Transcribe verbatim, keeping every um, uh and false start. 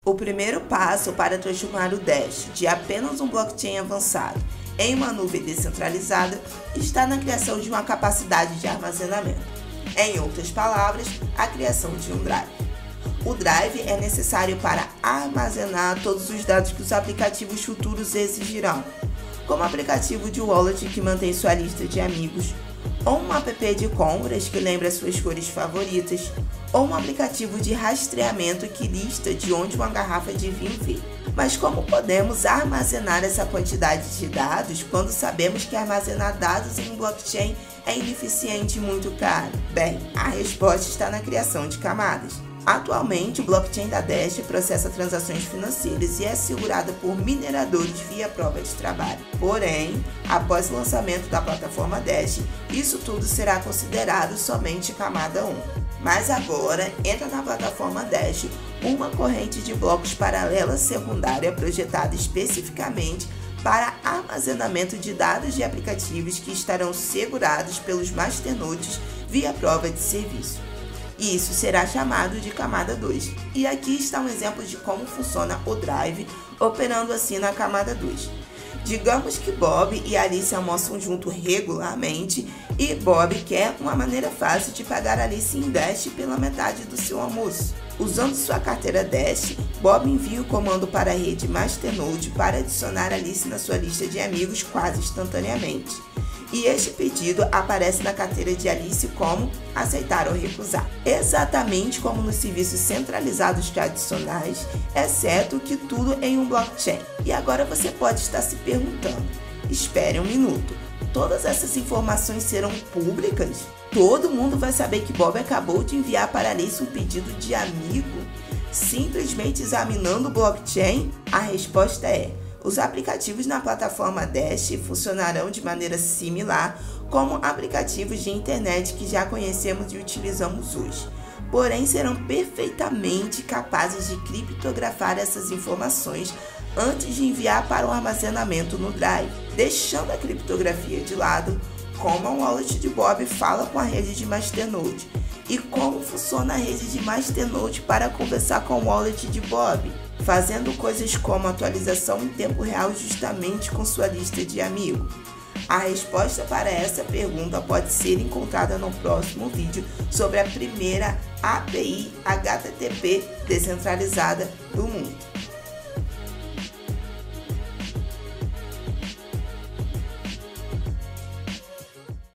O primeiro passo para transformar o Dash de apenas um blockchain avançado em uma nuvem descentralizada está na criação de uma capacidade de armazenamento. Em outras palavras, a criação de um drive. O drive é necessário para armazenar todos os dados que os aplicativos futuros exigirão, como o aplicativo de wallet que mantém sua lista de amigos, ou um app de compras que lembra suas cores favoritas, ou um aplicativo de rastreamento que lista de onde uma garrafa de vinho veio. Mas como podemos armazenar essa quantidade de dados quando sabemos que armazenar dados em um blockchain é ineficiente e muito caro? Bem, a resposta está na criação de camadas. Atualmente, o blockchain da Dash processa transações financeiras e é segurada por mineradores via prova de trabalho. Porém, após o lançamento da plataforma Dash, isso tudo será considerado somente camada um. Mas agora, entra na plataforma Dash uma corrente de blocos paralela secundária projetada especificamente para armazenamento de dados de aplicativos que estarão segurados pelos masternodes via prova de serviço. E isso será chamado de camada dois. E aqui está um exemplo de como funciona o Drive, operando assim na camada dois. Digamos que Bob e Alice almoçam junto regularmente e Bob quer uma maneira fácil de pagar Alice em Dash pela metade do seu almoço. Usando sua carteira Dash, Bob envia o comando para a rede Masternode para adicionar Alice na sua lista de amigos quase instantaneamente. E este pedido aparece na carteira de Alice como aceitar ou recusar. Exatamente como nos serviços centralizados tradicionais, exceto que tudo em um blockchain. E agora você pode estar se perguntando, espere um minuto, todas essas informações serão públicas? Todo mundo vai saber que Bob acabou de enviar para Alice um pedido de amigo? Simplesmente examinando o blockchain? A resposta é: os aplicativos na plataforma Dash funcionarão de maneira similar como aplicativos de internet que já conhecemos e utilizamos hoje. Porém, serão perfeitamente capazes de criptografar essas informações antes de enviar para o armazenamento no Drive. Deixando a criptografia de lado, como a wallet de Bob fala com a rede de Masternode e como funciona a rede de Masternode para conversar com o wallet de Bob, fazendo coisas como atualização em tempo real justamente com sua lista de amigos? A resposta para essa pergunta pode ser encontrada no próximo vídeo sobre a primeira A P I H T T P descentralizada do mundo.